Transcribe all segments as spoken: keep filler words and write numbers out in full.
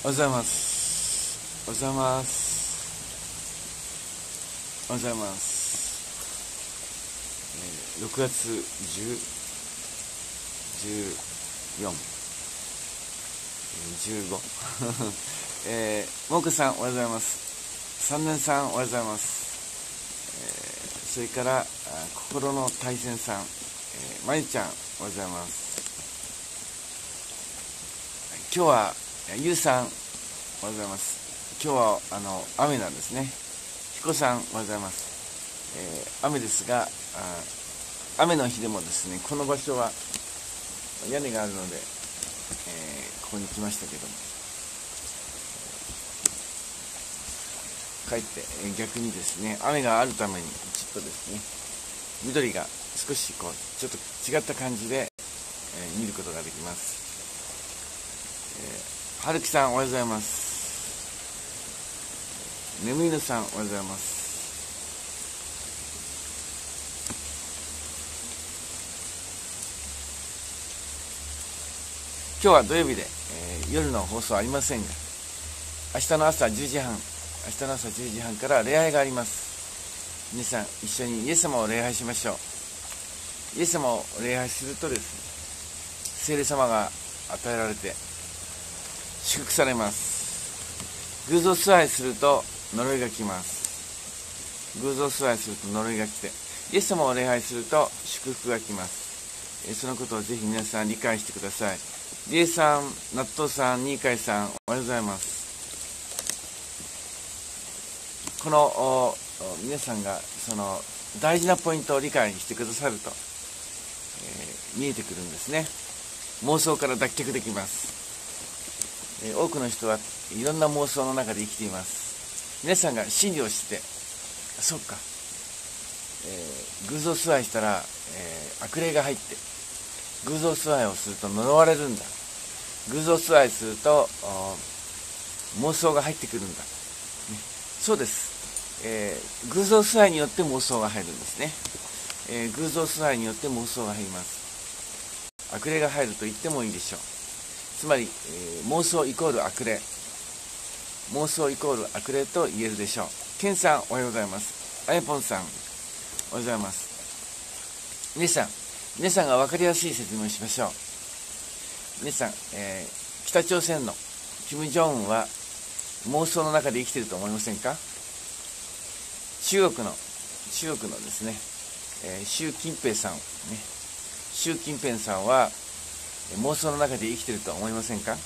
おはようございます。おはようございます。おはようございます。えー、ろくがつじゅう、じゅうよん、じゅうご、えー、もうこさんおはようございます。さんねんさんおはようございます。えー、それから心の大戦さん、えー、まゆちゃんおはようございます。今日はゆうさんおはようございます。今日はあの雨なんですね。ひこさんおはようございます。えー、雨ですが、あ雨の日でもですね、この場所は屋根があるので、えー、ここに来ましたけども、かえって逆にですね、雨があるためにちょっとですね、緑が少しこうちょっと違った感じで、えー、見ることができます。えー、はるきさんおはようございます。ねむいぬさんおはようございます。今日は土曜日で、えー、夜の放送はありませんが、明日の朝じゅうじはん、明日の朝じゅうじはんから礼拝があります。皆さん一緒にイエス様を礼拝しましょう。イエス様を礼拝するとですね、聖霊様が与えられて祝福されます。偶像崇拝すると呪いが来ます。偶像崇拝すると呪いが来て、イエス様を礼拝すると祝福が来ます。そのことをぜひ皆さん理解してください。リエさん、納豆さん、ニーカイさん、おはようございます。この皆さんがその大事なポイントを理解してくださると、えー、見えてくるんですね。妄想から脱却できます。えー、多くの人はいろんな妄想の中で生きています。皆さんが真理を知って、そっか、えー、偶像崇拝したら、えー、悪霊が入って、偶像崇拝をすると呪われるんだ。偶像崇拝すると妄想が入ってくるんだ、ね、そうです、えー、偶像崇拝によって妄想が入るんですね、えー、偶像崇拝によって妄想が入ります。悪霊が入ると言ってもいいでしょう。つまり、えー、妄想イコール悪霊、妄想イコール悪霊と言えるでしょう。ケンさんおはようございます。あやぽんさんおはようございます。皆さん皆さんが分かりやすい説明をしましょう。皆さん、えー、北朝鮮のキム・ジョンウンは妄想の中で生きていると思いませんか？中国の中国のですね、えー、習近平さん、ね、習近平さんは妄想の中で生きていると思いませんか？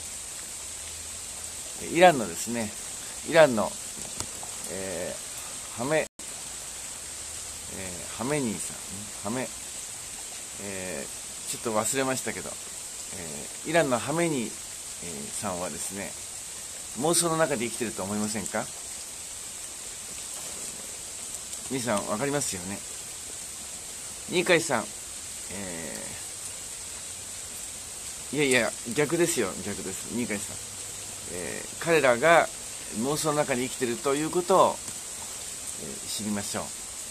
イランのですね、イランの、えー、ハメ、えー、ハメニーさん、ハメ、えー、ちょっと忘れましたけど、えー、イランのハメニー、えー、さんはですね、妄想の中で生きていると思いませんか？皆さん分かりますよね。ニーカイさん、えー、いやいや逆ですよ、逆です。ニーカイさん、えー、彼らが妄想の中に生きているということを、えー、知りましょう。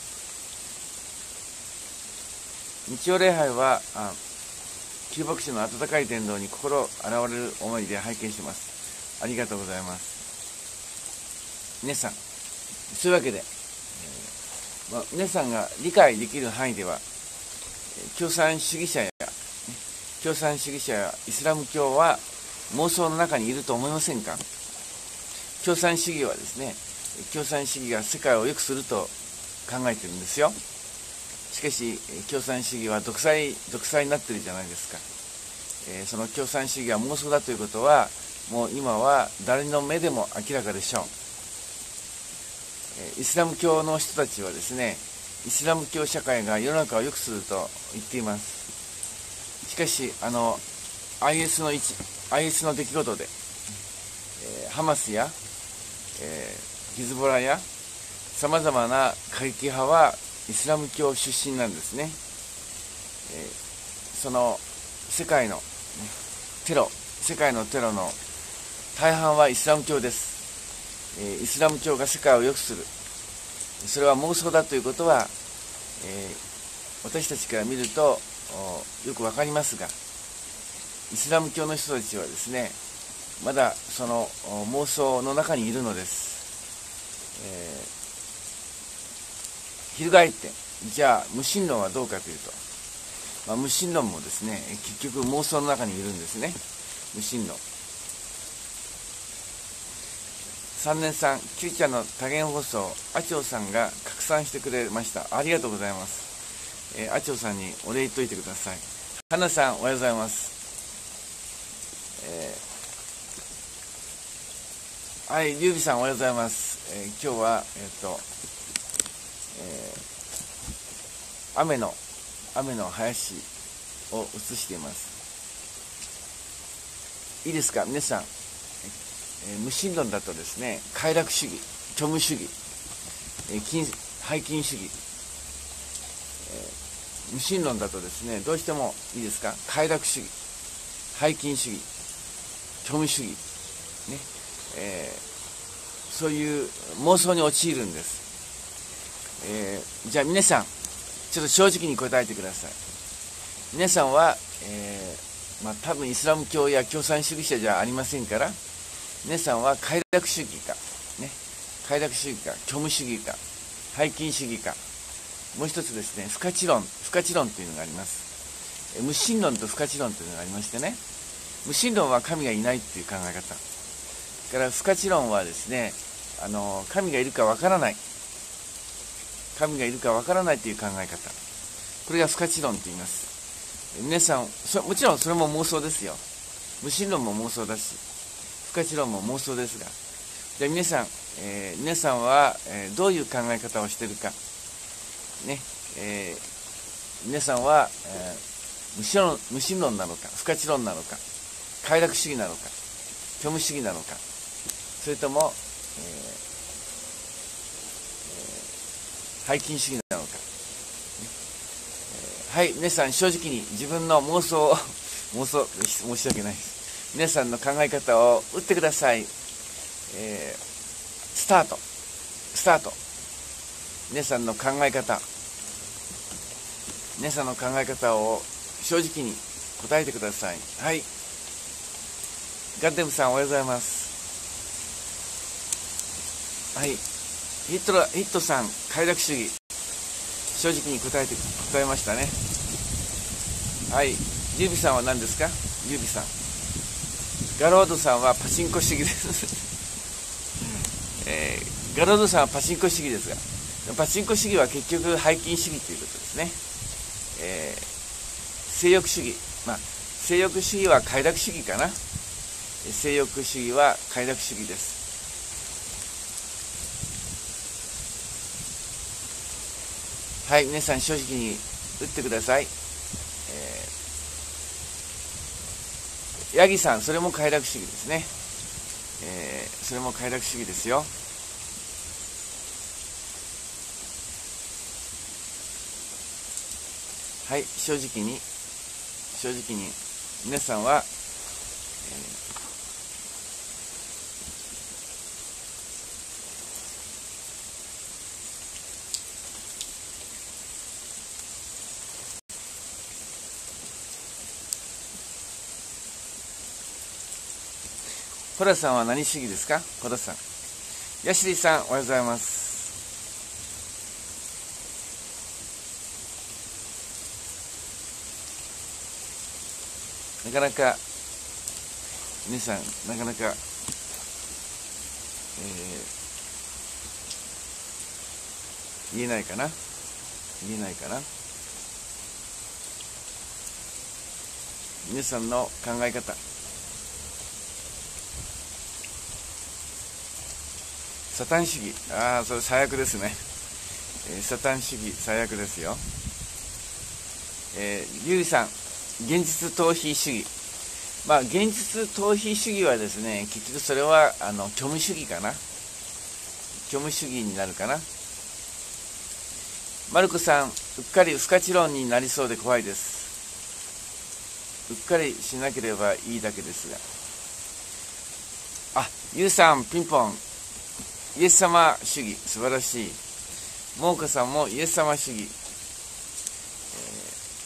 日曜礼拝はあ旧牧師の温かい伝道に心洗われる思いで拝見しています。ありがとうございます。皆さん、そういうわけで、えーまあ、皆さんが理解できる範囲では、共産主義者や共産主義者やイスラム教は妄想の中にいると思いませんか？共産主義はですね、共産主義が世界を良くすると考えてるんですよ。しかし共産主義は独裁独裁になってるじゃないですか。えー、その共産主義が妄想だということはもう今は誰の目でも明らかでしょう。えー、イスラム教の人たちはですね、イスラム教社会が世の中を良くすると言っています。しかしあの アイエス の一 アイエス の出来事で、えー、ハマスや、えー、ヒズボラやさまざまな過激派はイスラム教出身なんですね。えー、その世界のテロ世界のテロの大半はイスラム教です。えー、イスラム教が世界を良くする、それは妄想だということは、えー、私たちから見るとよくわかりますが、イスラム教の人たちはですね、 まだその妄想の中にいるのです。えー、翻って、じゃあ無神論はどうかというと、まあ、無神論もですね、結局妄想の中にいるんですね。無神論。さんねんさん、キューちゃんの多元放送、あちょうさんが拡散してくれました。ありがとうございます。えー、あちょうさんにお礼言っといてください。はなさん、おはようございます。えー、はい、りゅうびさん、おはようございます。えー、今日は、えっ、ー、と、えー、雨の、雨の林を映しています。いいですか、皆さん。えー、無神論だとですね、快楽主義、虚無主義、えー、金背筋主義、えー、無神論だとですね、どうしてもいいですか、快楽主義、背筋主義、虚無主義、ね、えー、そういう妄想に陥るんです。えー、じゃあ皆さん、ちょっと正直に答えてください。皆さんは、えー、まあ多分イスラム教や共産主義者じゃありませんから、皆さんは快楽主義か、ね、快楽主義か、虚無主義か、背筋主義か、もう一つですね、不可知論、不可知論というのがあります。無神論と不可知論というのがありましてね、無神論は神がいないという考え方。から不可知論はですね、あの神がいるかわからない、神がいるかわからないという考え方。これが不可知論と言います。皆さん、そもちろんそれも妄想ですよ。無神論も妄想だし、不可知論も妄想ですが、じゃあ皆さん、えー、皆さんは、えー、どういう考え方をしているか、ね、えー、皆さんは、えー、無神論、無神論なのか、不可知論なのか、快楽主義なのか、虚無主義なのか、それとも、えーえー、背筋主義なのか、ね、えー、はい、皆さん正直に自分の妄想を妄想、申し訳ないです。皆さんの考え方を打ってください。えー、スタート。スタート。皆さんの考え方。皆さんの考え方を正直に答えてください。はい。ガッデムさん、おはようございます。はい。ヒットラ、ヒットさん、快楽主義。正直に答えて、答えましたね。はい。ユービさんは何ですか？ユービさん。ガロードさんはパチンコ主義です、えー、ガロードさんはパチンコ主義ですが、パチンコ主義は結局背筋主義ということですね。えー、性欲主義、まあ、性欲主義は快楽主義かな。性欲主義は快楽主義です。はい、皆さん正直に打ってください。えーヤギさん、それも快楽主義ですね。えー、それも快楽主義ですよ。はい、正直に、正直に、皆さんは、えーコラさんは何主義ですか？コラさん。ヤシリさん、おはようございます。なかなか、皆さん、なかなか、えー、言えないかな？言えないかな？皆さんの考え方。サタン主義、ああ、それ最悪ですね。えー、サタン主義、最悪ですよ。えー、ゆうりさん、現実逃避主義。まあ、現実逃避主義はですね、結局それは、あの、虚無主義かな。虚無主義になるかな。マルコさん、うっかり不可知論になりそうで怖いです。うっかりしなければいいだけですが。あ、ゆうさん、ピンポン。イエス様主義、素晴らしい。モーカさんもイエス様主義。え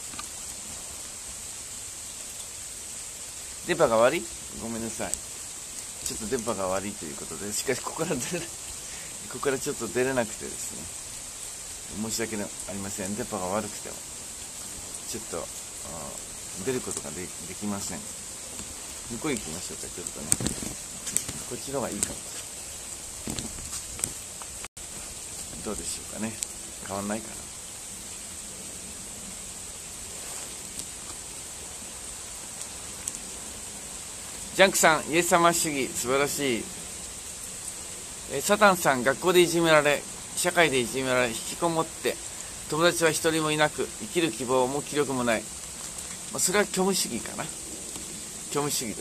ー、電波が悪い？ごめんなさい。 ちょっと電波が悪いということで、しかしここから出れここからちょっと出れなくてですね、申し訳ありません。電波が悪くてもちょっと出ることが で, できません。向こう行きましょうか。ちょっとね、こっちの方がいいかも。どうでしょうかね。変わんないかな。ジャンクさん、イエス様主義素晴らしい。えサタンさん、学校でいじめられ、社会でいじめられ、引きこもって友達は一人もいなく、生きる希望も気力もない。まあ、それは虚無主義かな。虚無主義です。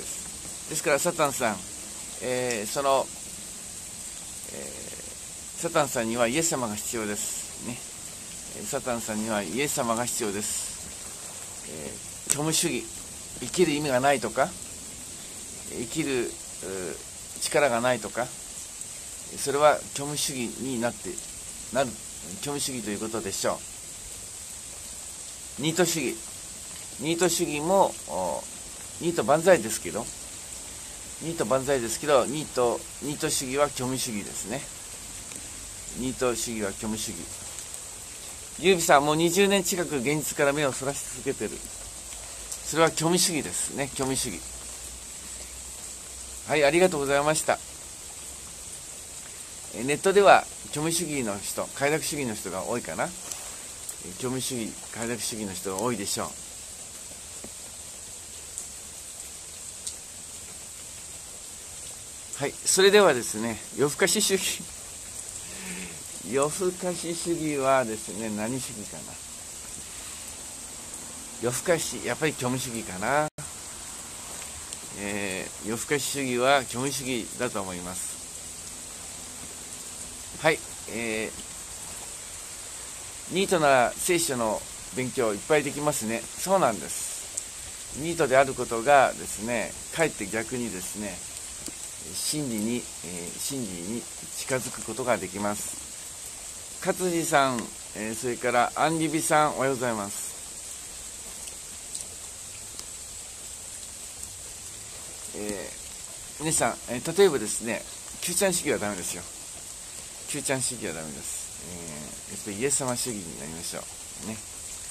ですからサタンさん、えー、その、えー、サタンさんにはイエス様が必要ですね。サタンさんにはイエス様が必要です。えー、虚無主義、生きる意味がないとか、生きる力がないとか、それは虚無主義になってなる虚無主義ということでしょう。ニート主義、ニート主義もニート万歳ですけど、ニート万歳ですけど、ニートニート主義は虚無主義ですね。ニート主義は虚無主義。ユービさん、もうにじゅうねん近く現実から目をそらし続けてる。それは虚無主義ですね。虚無主義。はい、ありがとうございました。ネットでは虚無主義の人、快楽主義の人が多いかな。虚無主義、快楽主義の人が多いでしょう。はい、それではですね、夜更かし主義夜更かし主義はですね、何主義かな。夜更かし、やっぱり虚無主義かな。えー、夜更かし主義は虚無主義だと思います。はい、えー、ニートなら聖書の勉強いっぱいできますね。そうなんです。ニートであることがですね、かえって逆にですね、真理に、えー、真理に近づくことができます。勝地さん、えー、それからアンリビさん、おはようございます。えー、皆さん、えー、例えばですね、キューちゃん主義はダメですよ。キューちゃん主義はダメです。えー、やっぱりイエス様主義になりましょうね。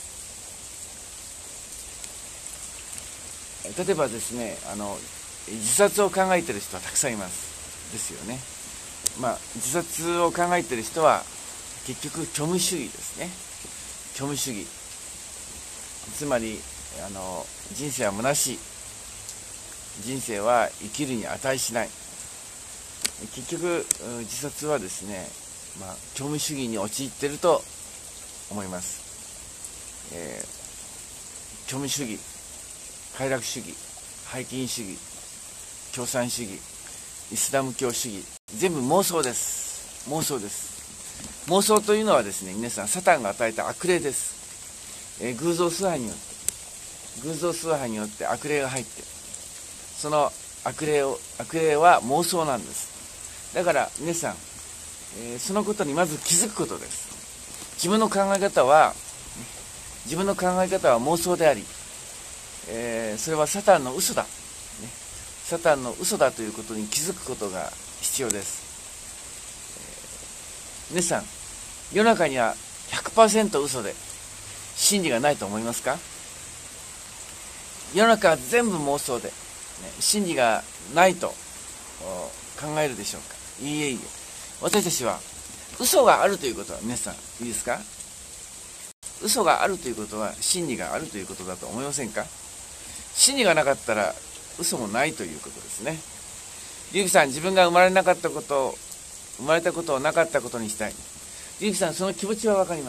例えばですね、あの自殺を考えている人はたくさんいますですよね。まあ自殺を考えている人は結局虚無主義ですね。虚無主義、つまりあの人生は虚しい、人生は生きるに値しない。結局自殺はですね、まあ、虚無主義に陥っていると思います。えー、虚無主義、快楽主義、拝金主義、共産主義、イスラム教主義、全部妄想です。妄想です。妄想というのはですね、皆さんサタンが与えた悪霊です。えー、偶像崇拝によって偶像崇拝によって悪霊が入って、その悪霊を悪霊は妄想なんです。だから皆さん、えー、そのことにまず気づくことです。自分の考え方は自分の考え方は妄想であり、えー、それはサタンの嘘だ、ね、サタンの嘘だということに気づくことが必要です。えー、皆さん、世の中には ひゃくパーセント 嘘で真理がないと思いますか？世の中は全部妄想で、ね、真理がないと考えるでしょうか？いいえいいえ。私たちは嘘があるということは、皆さんいいですか？嘘があるということは真理があるということだと思いませんか？真理がなかったら嘘もないということですね。リュウキさん、自分が生まれなかったことを生まれたことをなかったことにしたい。リュウキさん、その気持ちは分かります。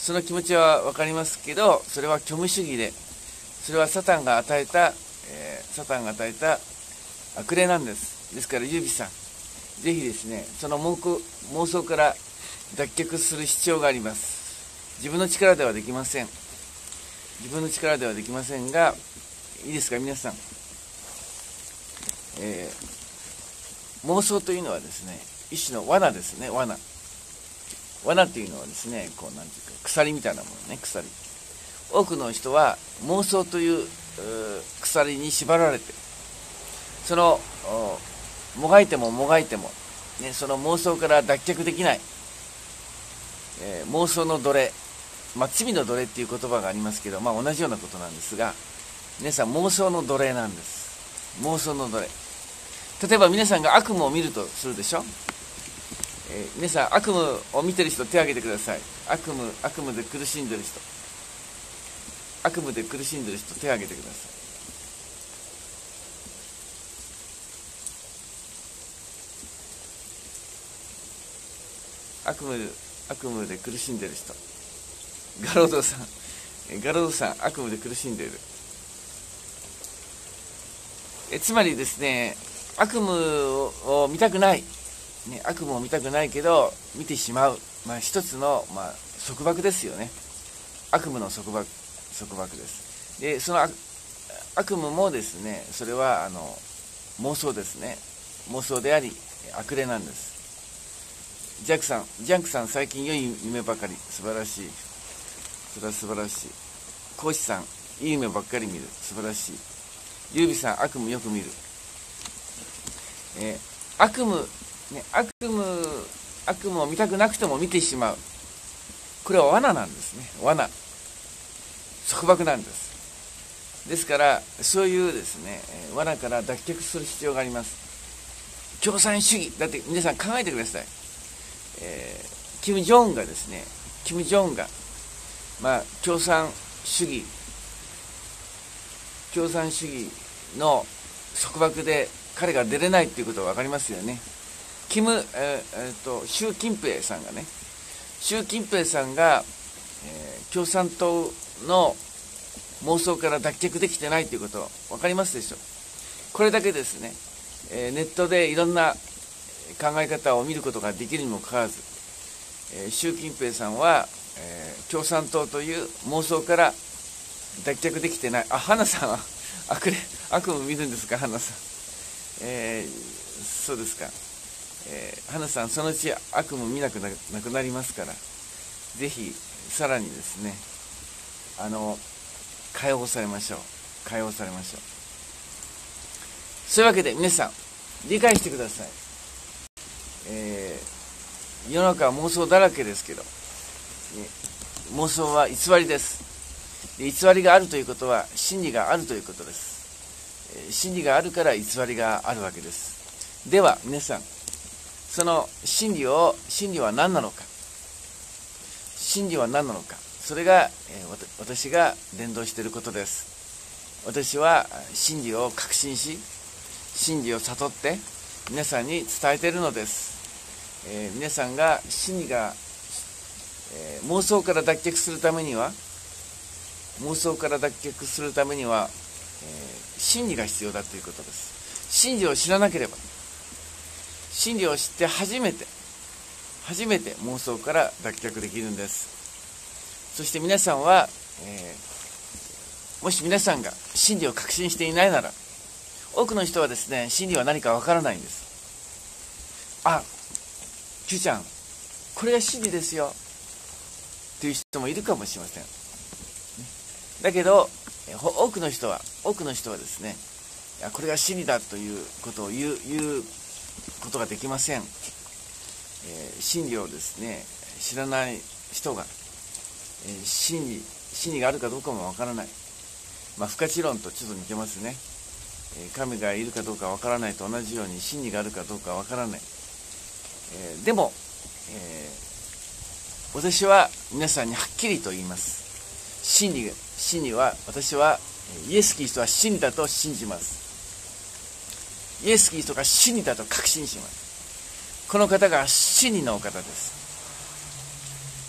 その気持ちは分かりますけど、それは虚無主義で、それはサタンが与えた、えー、サタンが与えた悪霊なんです。ですからユービさん、ぜひですね、その妄想から脱却する必要があります。自分の力ではできません。自分の力ではできませんが、いいですか皆さん、えー、妄想というのはですね、一種の罠ですね。罠罠というのはですね、こうなんていうか鎖みたいなものね。鎖、多くの人は妄想という鎖に縛られて、 そのもがいてももがいても、ね、その妄想から脱却できない、えー、妄想の奴隷、まあ、罪の奴隷っていう言葉がありますけど、まあ、同じようなことなんですが、皆さん妄想の奴隷なんです。妄想の奴隷。例えば皆さんが悪夢を見るとするでしょ、えー、皆さん悪夢を見てる人手を挙げてください。悪夢悪夢で苦しんでる人、悪夢で苦しんでる人手を挙げてください。悪夢悪夢で苦しんでる人、ガロードさん、ガロードさん、悪夢で苦しんでいる。えつまりですね、悪夢を見たくない、ね、悪夢を見たくないけど見てしまう、まあ、一つの、まあ、束縛ですよね。悪夢の束縛束縛です。でその悪夢もですね、それはあの妄想ですね。妄想であり悪霊なんです。ジャックさん、ジャンクさん、最近良い夢ばかり、素晴らしい。それは素晴らしい。コーチさん、いい夢ばっかり見る、素晴らしい。ユービさん、悪夢よく見る。えー、悪夢、ね、悪夢、悪夢を見たくなくても見てしまう。これは罠なんですね。罠。束縛なんです。ですから、そういうですね、罠から脱却する必要があります。共産主義。だって皆さん考えてください。えー、キム・ジョンウンがですね、キム・ジョンウンが、まあ、共産主義、共産主義の束縛で彼が出れないっていうことは分かりますよね。キム、えーえー、と習近平さんがね、習近平さんが、えー、共産党の妄想から脱却できてないということ分かりますでしょう。これだけですね、えー、ネットでいろんな考え方を見ることができるにもかかわらず、えー、習近平さんは、えー、共産党という妄想から脱却できてない。あ、花さんは悪悪夢見るんですか、花さん。えー、そうですか。えー、花さん、そのうち悪夢見なく な, なくなりますから、ぜひさらにですね、あの解放されましょう。解放されましょう。そういうわけで皆さん理解してください。えー、世の中は妄想だらけですけど、ね、妄想は偽りです。で、偽りがあるということは真理があるということです。えー、真理があるから偽りがあるわけです。では皆さん、その真理を真理は何なのか、真理は何なのか、それが、えー、私が伝道していることです。私は真理を確信し、真理を悟って皆さんに伝えているのです。えー、皆さんが真理が、えー、妄想から脱却するためには妄想から脱却するためには、えー、真理が必要だということです。真理を知らなければ、真理を知って初めて初めて妄想から脱却できるんです。そして皆さんは、えー、もし皆さんが真理を確信していないなら、多くの人はですね、真理は何かわからないんです。あ、Qちゃん、これが真理ですよという人もいるかもしれません。だけど多くの人は多くの人はですね、いやこれが真理だということを言う言うことができません。えー、真理をですね知らない人が、えー、真理真理があるかどうかもわからない。まあ不可知論とちょっと似てますね。神がいるかどうかわからないと同じように、真理があるかどうかわからない。えー、でも、えー、私は皆さんにはっきりと言います。真理真理は、私はイエス・キリストは真理だと信じます。イエス・キリストが真理だと確信します。この方が真理のお方です。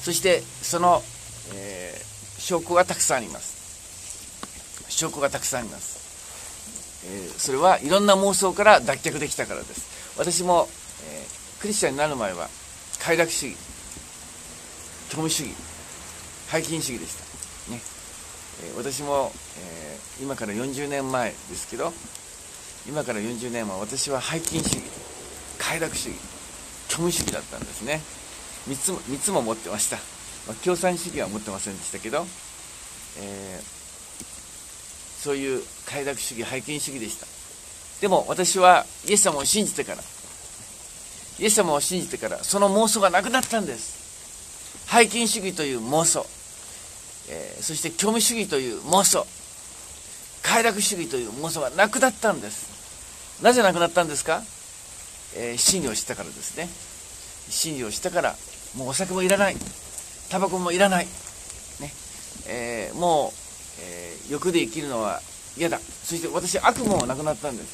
そしてその、えー、証拠がたくさんあります。証拠がたくさんあります。えー、それはいろんな妄想から脱却できたからです。私も、えー、クリスチャンになる前は快楽主義、虚無主義、拝金主義でした、ね。えー、私も、えー、今からよんじゅうねんまえですけど、今からよんじゅうねんまえ、私は拝金主義、快楽主義、虚無主義だったんですね。みっつもみっつも持ってました。まあ、共産主義は持ってませんでしたけど、えーそういう快楽主義、拝金主義でした。 でも私はイエス様を信じてからイエス様を信じてからその妄想がなくなったんです。背筋主義という妄想、えー、そして虚無主義という妄想、快楽主義という妄想がなくなったんです。なぜなくなったんですか？えー、真理を知ったからですね。真理を知ったから、もうお酒もいらない、タバコもいらない、ねえー、もう、えー、欲で生きるのは嫌だ。そして私悪夢もなくなったんです。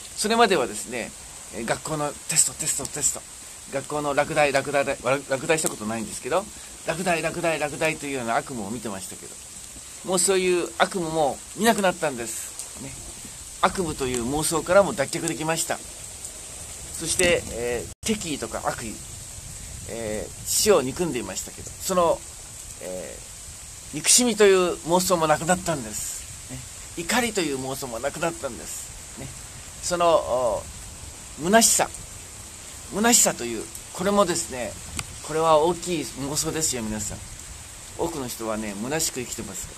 それまではですね、学校のテストテストテスト、学校の落第落第落第したことないんですけど、落第落第落第というような悪夢を見てましたけど、もうそういう悪夢も見なくなったんです、ね、悪夢という妄想からも脱却できました。そして、えー、敵意とか悪意、えー、死を憎んでいましたけど、その、えー、憎しみという妄想もなくなったんです、ね、怒りという妄想もなくなったんです、ね、その虚しさ虚しさという、これもですね、これは大きい妄想ですよ。皆さん、多くの人はね虚しく生きてますから、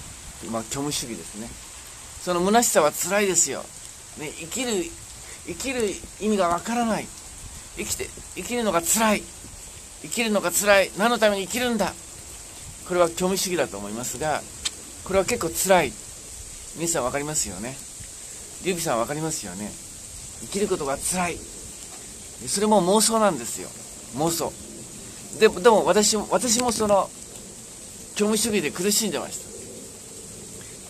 今虚無主義ですね。その虚しさはつらいですよ、ね、生きる生きる意味がわからない、生きて生きるのがつらい、生きるのがつらい、何のために生きるんだ、これは虚無主義だと思いますが、これは結構つらい。皆さん分かりますよね。リュウビさん分かりますよね。生きることがつらい、それも妄想なんですよ、妄想で。でも私も私もその虚無主義で苦しんでました。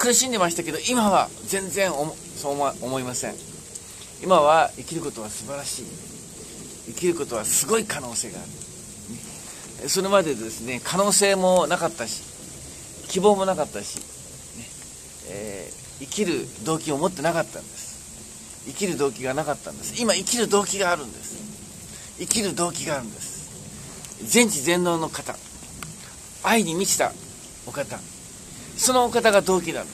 苦しんでましたけど、今は全然そう思いません。今は生きることは素晴らしい、生きることはすごい可能性がある、ね、それまでですね、可能性もなかったし、希望もなかったし、ねえー、生きる動機を持ってなかったんです。生きる動機がなかったんです。今生きる動機があるんです。生きる動機があるんです。全知全能の方、愛に満ちたお方、そのお方が動機なんです。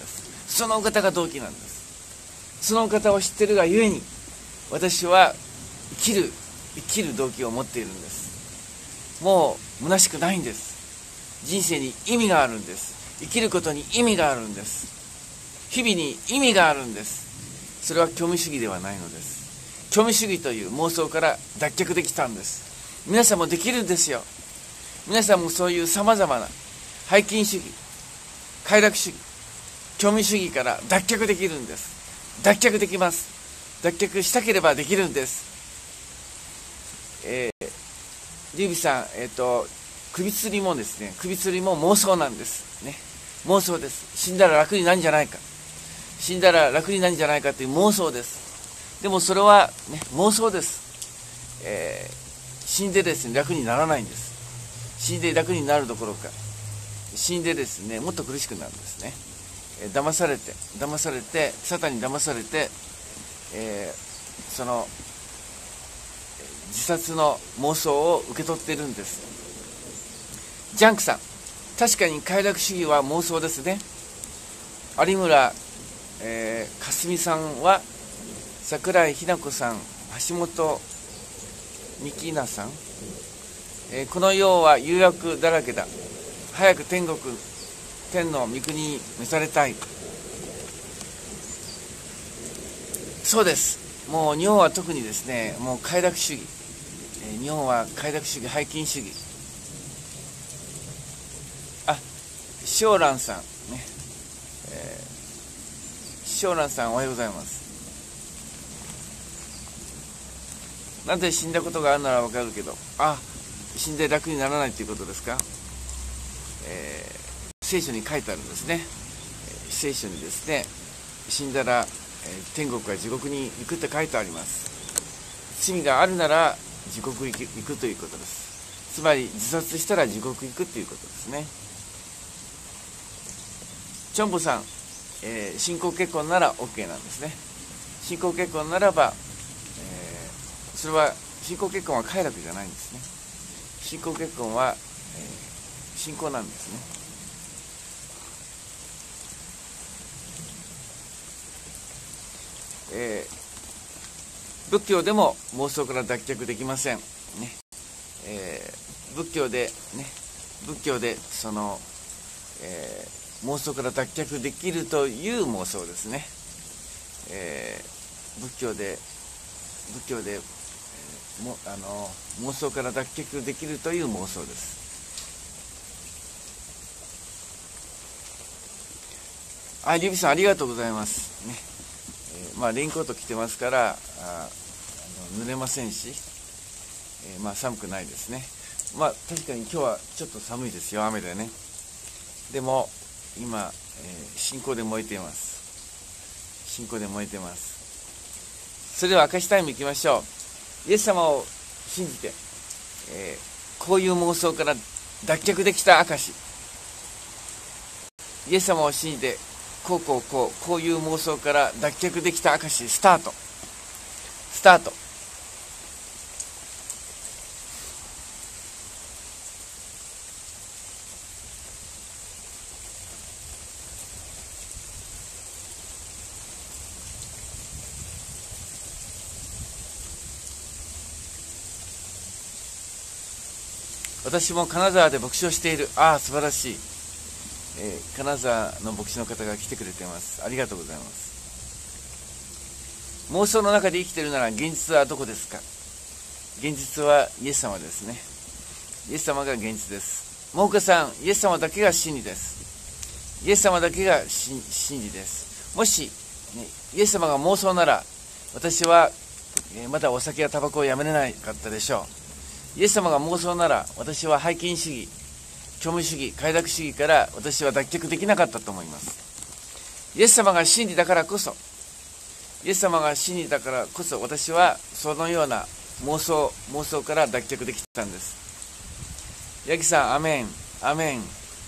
そのお方が動機なんです。そのお方を知っているがゆえに、私は生きる生きる動機を持っているんです。もう虚しくないんです。人生に意味があるんです。生きることに意味があるんです。日々に意味があるんです。それは虚無主義ではないのです。虚無主義という妄想から脱却できたんです。皆さんもできるんですよ。皆さんもそういうさまざまな背筋主義、快楽主義、虚無主義から脱却できるんです。脱却できます。脱却したければできるんです。えー、リュウビさん、えっ、ー、と首吊りもですね、首吊りも妄想なんですね。妄想です。死んだら楽になるんじゃないか、死んだら楽になるんじゃないかという妄想です。でもそれは、ね、妄想です。えー、死んでですね楽にならないんです。死んで楽になるどころか、死んでですねもっと苦しくなるんですね。えー、騙されて騙されてサタンに騙されて、えー、その自殺の妄想を受け取っているんです。ジャンクさん、確かに快楽主義は妄想ですね。有村、えー、かすみさんは桜井日奈子さん、橋本美希奈さん、えー、この世は誘惑だらけだ、早く天国天の御国に召されたい。そうです。もう日本は特にですね、もう快楽主義、えー、日本は快楽主義、背筋主義。あ、小蘭さんね、えー、小蘭さんおはようございます。なぜ死んだことがあるならわかるけど、あ、死んで楽にならないということですか。えー、聖書に書いてあるんですね。えー、聖書にですね、死んだら、えー、天国か地獄に行くって書いてあります。罪があるなら地獄行く、行くということです。つまり自殺したら地獄行くということですね。チョンボさん、えー、信仰結婚なら OK なんですね。信仰結婚ならば、えー、それは信仰結婚は快楽じゃないんですね。信仰結婚は、えー、信仰なんですね。えー、仏教でも妄想から脱却できません、ねえー、仏教でね仏教でその、えー、妄想から脱却できるという妄想ですね。え仏教で仏教で、えー、もあの妄想から脱却できるという妄想です。あ、リビさんありがとうございますね。えー、まあレインコート着てますからああの濡れませんし、えー、まあ寒くないですね。まあ確かに今日はちょっと寒いですよ、雨でね。でも今、えー、信仰で燃えています。信仰で燃えています。それでは証しタイムいきましょう。イエス様を信じて、えー、こういう妄想から脱却できた証。イエス様を信じてこうこうこうこういう妄想から脱却できた証。スタートスタート。私も金沢で牧師をしている。ああ素晴らしい、えー、金沢の牧師の方が来てくれています。ありがとうございます。妄想の中で生きているなら現実はどこですか。現実はイエス様ですね。イエス様が現実です。もうかさん、イエス様だけが真理です。イエス様だけが真理です。もし、ね、イエス様が妄想なら私は、えー、まだお酒やタバコをやめれなかったでしょう。イエス様が妄想なら私は拝金主義、虚無主義、快楽主義から私は脱却できなかったと思います。イエス様が真理だからこそイエス様が真理だからこそ私はそのような妄想妄想から脱却できたんです。ヤギさん、アメンアメン。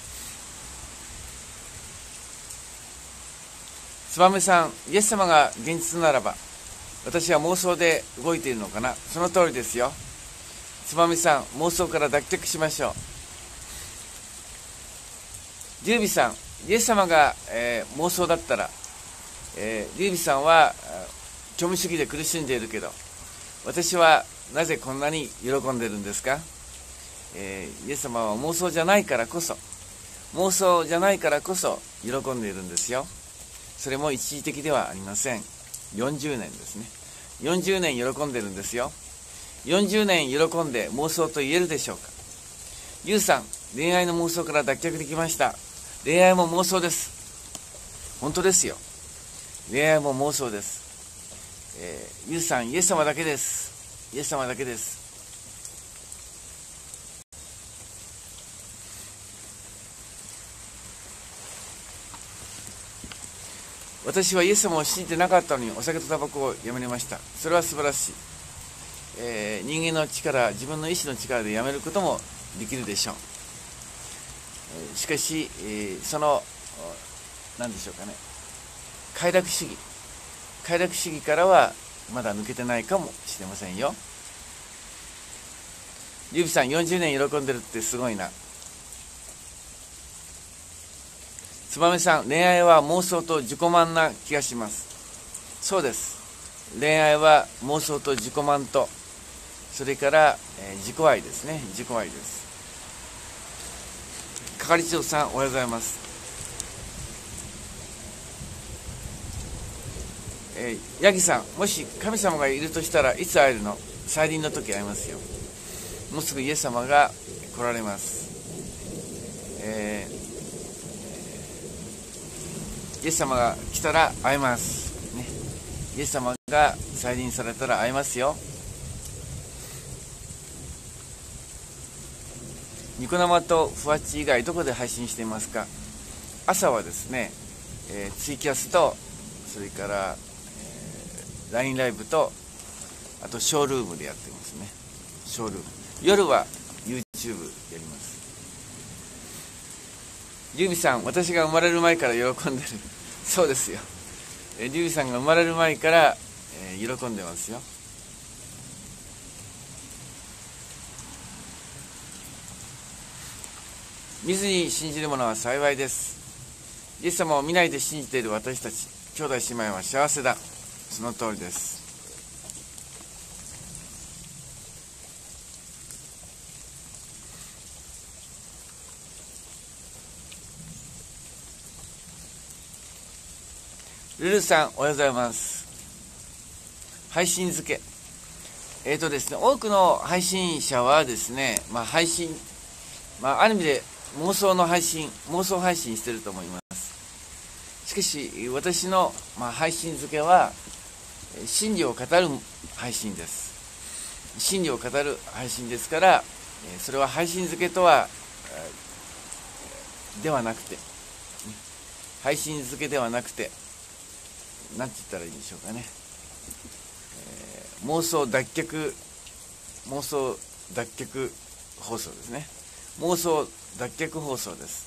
つばめさん、イエス様が現実ならば私は妄想で動いているのかな。その通りですよ。つばみさん、妄想から脱却しましょう。リュウビさん、イエス様が、えー、妄想だったら、えー、リュウビさんは虚無主義で苦しんでいるけど私はなぜこんなに喜んでるんですか。えー、イエス様は妄想じゃないからこそ妄想じゃないからこそ喜んでいるんですよ。それも一時的ではありません。よんじゅうねんですね。よんじゅうねん喜んでるんですよ。よんじゅうねん喜んで妄想と言えるでしょうか。ユウさん、恋愛の妄想から脱却できました。恋愛も妄想です。本当ですよ。恋愛も妄想です。えー、ユウさん、イエス様だけです。イエス様だけです。私はイエス様を信じてなかったのにお酒とタバコをやめれました。それは素晴らしい。えー、人間の力、自分の意志の力でやめることもできるでしょう。えー、しかし、えー、その何でしょうかね、快楽主義快楽主義からはまだ抜けてないかもしれませんよ。ゆびさん、よんじゅうねん喜んでるってすごいな。つばめさん、恋愛は妄想と自己満な気がします。そうです。恋愛は妄想と自己満とそれから、えー、自己愛ですね。自己愛です。係長さん、おはようございます。えー、ヤギさん、もし神様がいるとしたらいつ会えるの。再臨の時会いますよ。もうすぐイエス様が来られます。えー、イエス様が来たら会えます、ね、イエス様が再臨されたら会えますよ。ニコ生とふわっち以外どこで配信していますか。朝はですね、えー、ツイキャスとそれから、えー、ライン ライブとあとショールームでやってますね。ショールーム。夜は YouTube やります。リュウビさん、私が生まれる前から喜んでるそうですよ。えー、リュウビさんが生まれる前から、えー、喜んでますよ。見ずに信じる者は幸いです。イエス様を見ないで信じている私たち兄弟姉妹は幸せだ。その通りです。ルルさん、おはようございます。 配信付け。えっとですね、多くの配信者はですね、まあ、配信、まあ、ある意味で妄想の配信、妄想配信してると思います。しかし、私の、まあ、配信付けは、真理を語る配信です。真理を語る配信ですから、それは配信付けとは、ではなくて、配信付けではなくて、なんて言ったらいいんでしょうかね。えー、妄想脱却、妄想脱却放送ですね。妄想脱却放送です。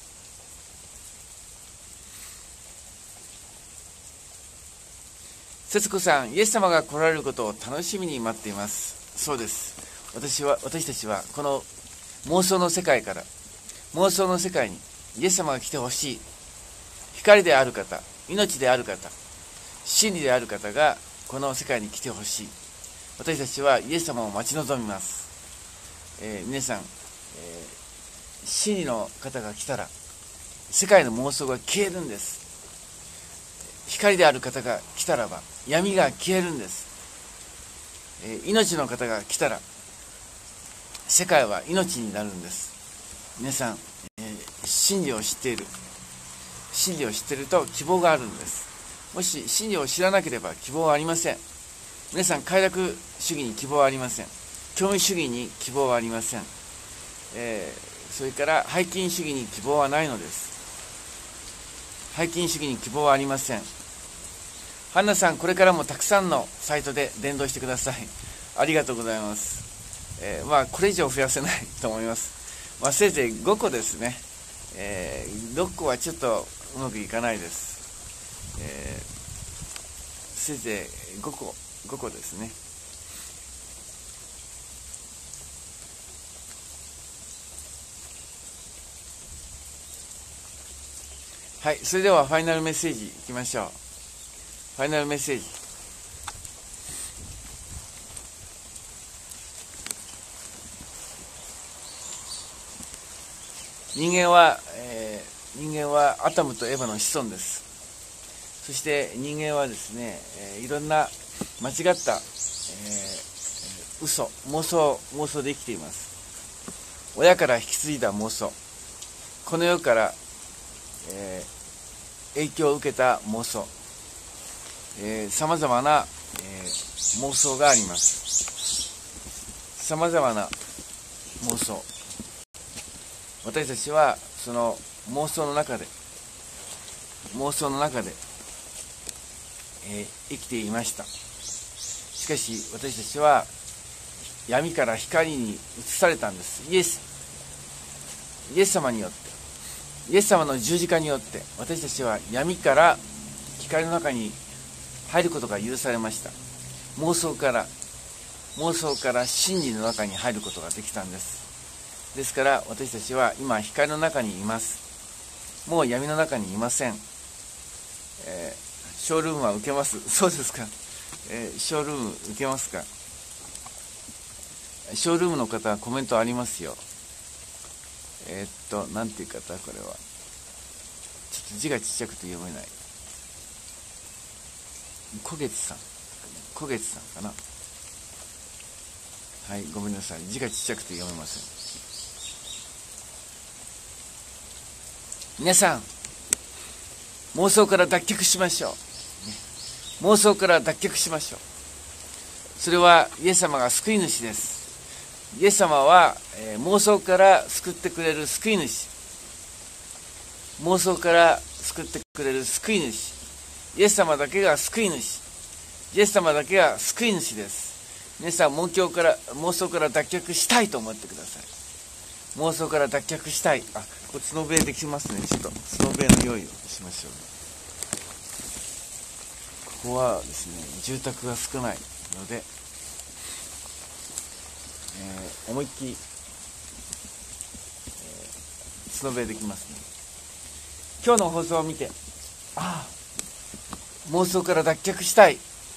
節子さん、イエス様が来られることを楽しみに待っています。そうです。私は、私たちはこの妄想の世界から、妄想の世界にイエス様が来てほしい。光である方、命である方、真理である方がこの世界に来てほしい。私たちはイエス様を待ち望みます。えー、皆さん、えー、真理の方が来たら世界の妄想が消えるんです。光である方が来たらば闇が消えるんです。えー、命の方が来たら世界は命になるんです。皆さん、えー、真理を知っている。真理を知っていると希望があるんです。もし真理を知らなければ希望はありません。皆さん、快楽主義に希望はありません。興味主義に希望はありません。えー、それから背筋主義に希望はないのです。背筋主義に希望はありません。ハンナさん、これからもたくさんのサイトで伝道してください。ありがとうございます。えー、まあこれ以上増やせないと思います。まあ、せいぜいごこですね。えー、ろっこはちょっとうまくいかないです。えー、せいぜいごこ、ごこですね。はい、それではファイナルメッセージいきましょう。ファイナルメッセージ。人間は、えー、人間はアダムとエヴァの子孫です。そして人間はですね、えー、いろんな間違った、えー、嘘、妄想、妄想で生きています。親から引き継いだ妄想、この世から、えー、影響を受けた妄想、さまざまな、えー、妄想があります。さまざまな妄想、私たちはその妄想の中で妄想の中で、えー、生きていました。しかし私たちは闇から光に移されたんです。イエスイエス様によって、イエス様の十字架によって私たちは闇から光の中に入ることが許されました。妄想から妄想から真理の中に入ることができたんです。ですから私たちは今光の中にいます。もう闇の中にいません。えー、ショールームは受けます。そうですか。えー、ショールーム受けますか。ショールームの方はコメントありますよ。えー、っとなんていう方、これはちょっと字がちっちゃくて読めない。小月さん小月さんかな。はい、ごめんなさい、字がちっちゃくて読めません。皆さん、妄想から脱却しましょう、ね、妄想から脱却しましょう。それはイエス様が救い主です。イエス様は、えー、妄想から救ってくれる救い主、妄想から救ってくれる救い主、イエス様だけが救い主、イエス様だけが救い主です。皆さん、妄想から妄想から脱却したいと思ってください。妄想から脱却したい。あ、これ角笛できますね。ちょっと角笛の用意をしましょう。ここはですね、住宅が少ないので、えー、思いっきり、えー、角笛できますね。今日の放送を見て、ああ、妄想から脱却したい、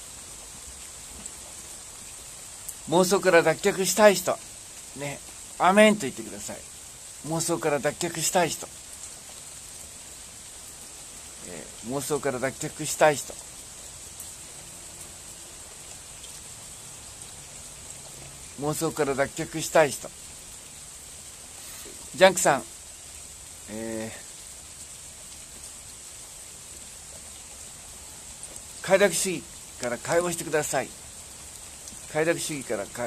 妄想から脱却したい人ね、アメンと言ってください。妄想から脱却したい人、えー、妄想から脱却したい人、 妄想から脱却したい人。ジャンクさん、えー、快楽主義から解放してください。快楽主義からか、え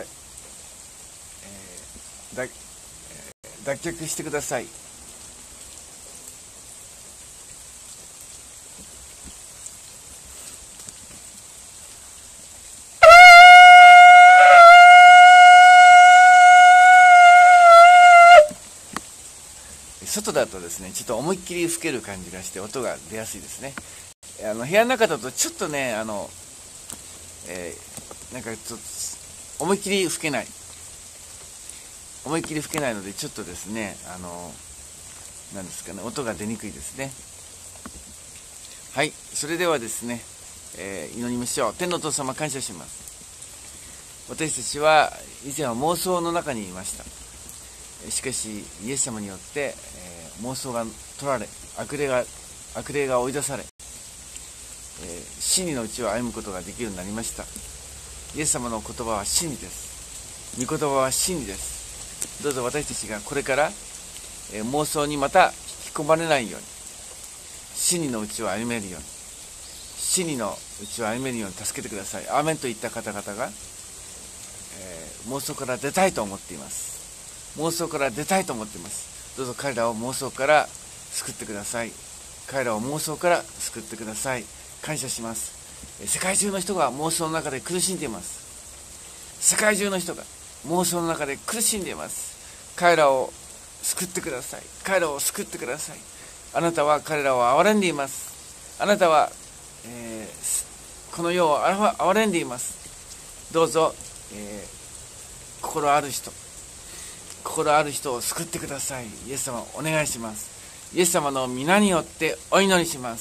ー、脱、脱却してください。外だとですね、ちょっと思いっきり吹ける感じがして音が出やすいですね。あの部屋の中だとちょっとね、あの、えー、なんかちょっと思いっきり吹けない思いっきり吹けないので、ちょっとですね、あのなんですかね、音が出にくいですね。はい、それではですね、えー、祈りましょう。天のお父様、感謝します。私たちは以前は妄想の中にいました。しかしイエス様によって、えー、妄想が取られ、悪霊が悪霊が追い出され、えー、真理のうちを歩むことができるようになりました。イエス様の言葉は真理です。御言葉は真理です。どうぞ私たちがこれから、えー、妄想にまた引き込まれないように、真理のうちを歩めるように、真理のうちを歩めるように助けてください。アーメンといった方々が、えー、妄想から出たいと思っています。妄想から出たいと思っています。どうぞ彼らを妄想から救ってください。彼らを妄想から救ってください。感謝します。世界中の人が妄想の中で苦しんでいます。世界中の人が妄想の中で苦しんでいます。彼らを救ってください。彼らを救ってください。あなたは彼らを憐れんでいます。あなたは、えー、この世を憐れんでいます。どうぞ、えー、心ある人心ある人を救ってください。イエス様お願いします。イエス様の皆によってお祈りします。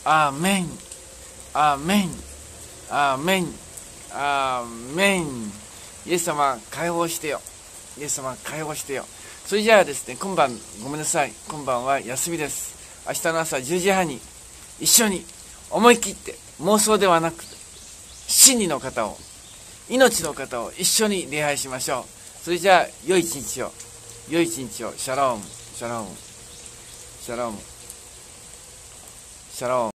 アーメン、アーメン、アーメン、アーメン。イエス様解放してよ。イエス様解放してよ。それじゃあですね、今晩ごめんなさい、今晩は休みです。明日の朝じゅうじはんに一緒に思い切って、妄想ではなく真理の方を、命の方を一緒に礼拝しましょう。それじゃあ良い一日を、良い一日を。シャローム、シャローム、シャローム、シャローム。